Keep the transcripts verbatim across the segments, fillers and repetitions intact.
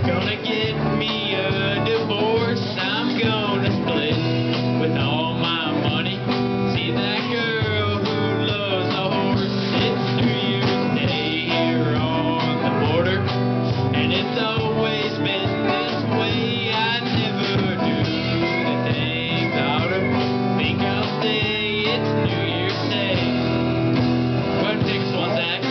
Gonna get me a divorce. I'm gonna split with all my money. See that girl who loves a horse. It's New Year's Day here on the border, and it's always been this way. I never do the things I ought to. Think I'll say it's New Year's Day. Go ahead and take us one, Zach.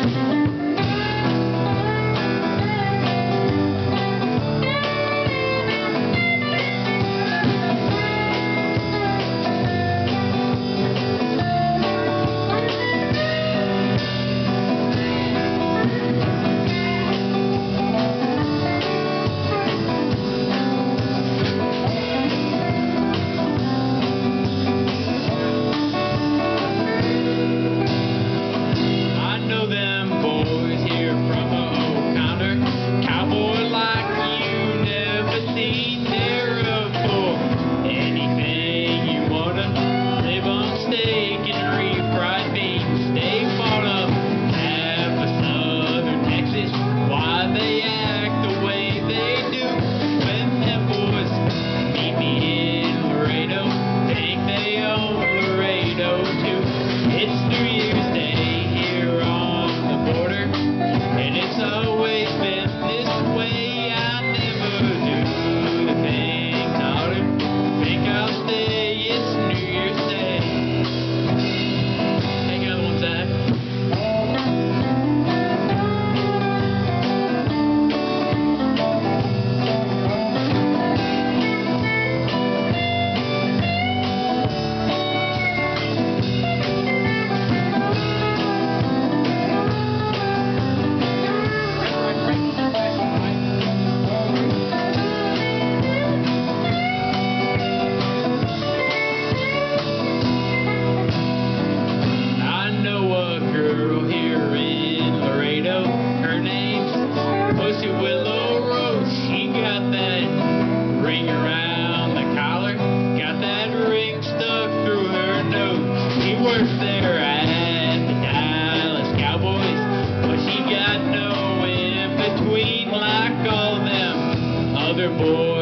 Boy.